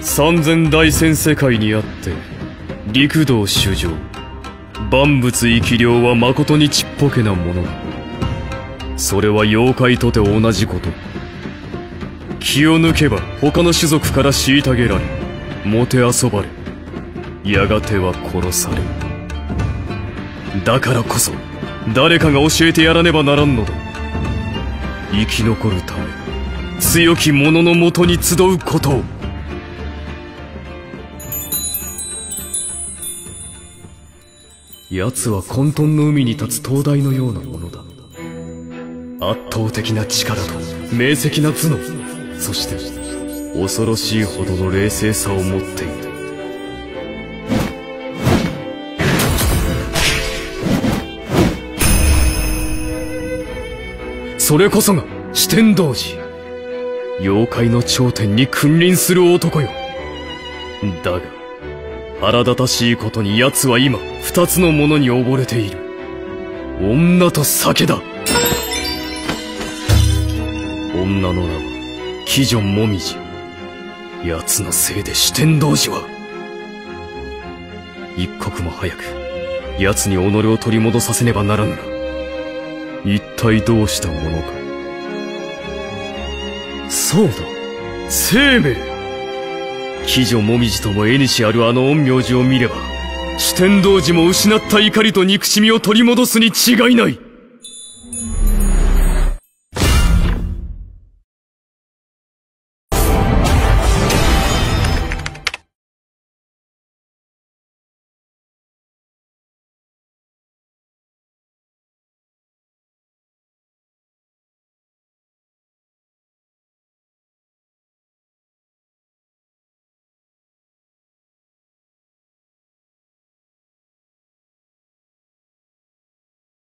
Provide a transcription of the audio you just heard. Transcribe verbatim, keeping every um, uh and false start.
三千大千世界にあって陸道主上万物生き量は誠にちっぽけなものだ。それは妖怪とて同じこと。気を抜けば他の種族から虐げられもてあそばれやがては殺される。だからこそ誰かが教えてやらねばならんのだ。生き残るため強き者のもとに集うことを。奴は混沌の海に立つ灯台のようなものだ。圧倒的な力と明晰な頭脳、そして恐ろしいほどの冷静さを持っている。それこそが四天童子、妖怪の頂点に君臨する男よ。だが腹立たしいことに奴は今二つのものに溺れている。女と酒だ。女の名は鬼女もみじ。奴のせいで四天童子は一刻も早く奴に己を取り戻させねばならんが、一体どうしたものか。そうだ、生命。鬼女もみじとも縁あるあの陰陽師を見れば四天童子も失った怒りと憎しみを取り戻すに違いない。